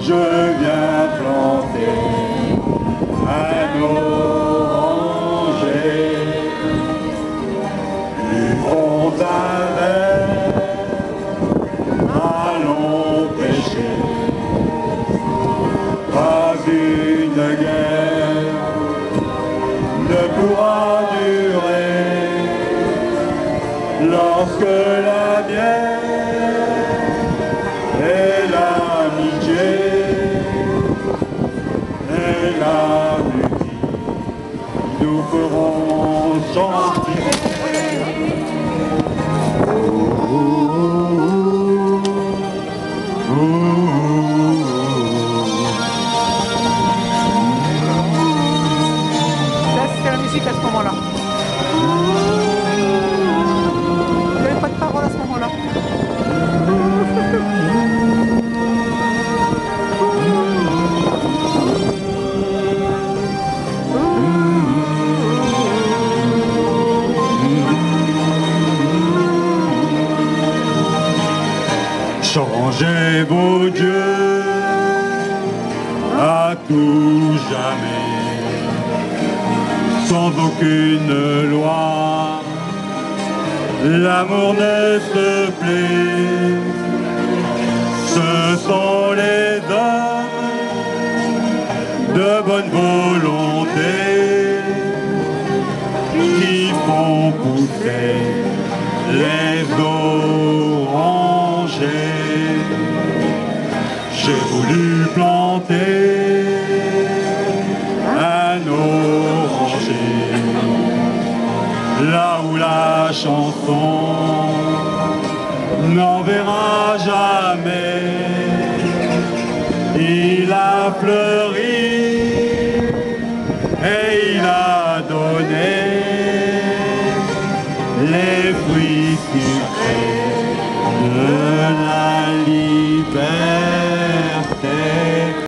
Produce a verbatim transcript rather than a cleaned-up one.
je viens planter un oranger du fond d'un verre, allons pêcher. Pas une guerre ne pourra durer lorsque la bière et l'amitié et la musique nous feront chanter. C'est la musique à ce moment-là. Il n'y avait pas de parole à ce moment-là. Changez vos dieux à tout jamais, sans aucune loi. L'amour ne se plaît, ce sont les hommes de bonne volonté qui font pousser les orangers. J'ai voulu planter un oranger là où la chanson n'enverra jamais. Il a fleuri et il a donné les fruits sucrés de la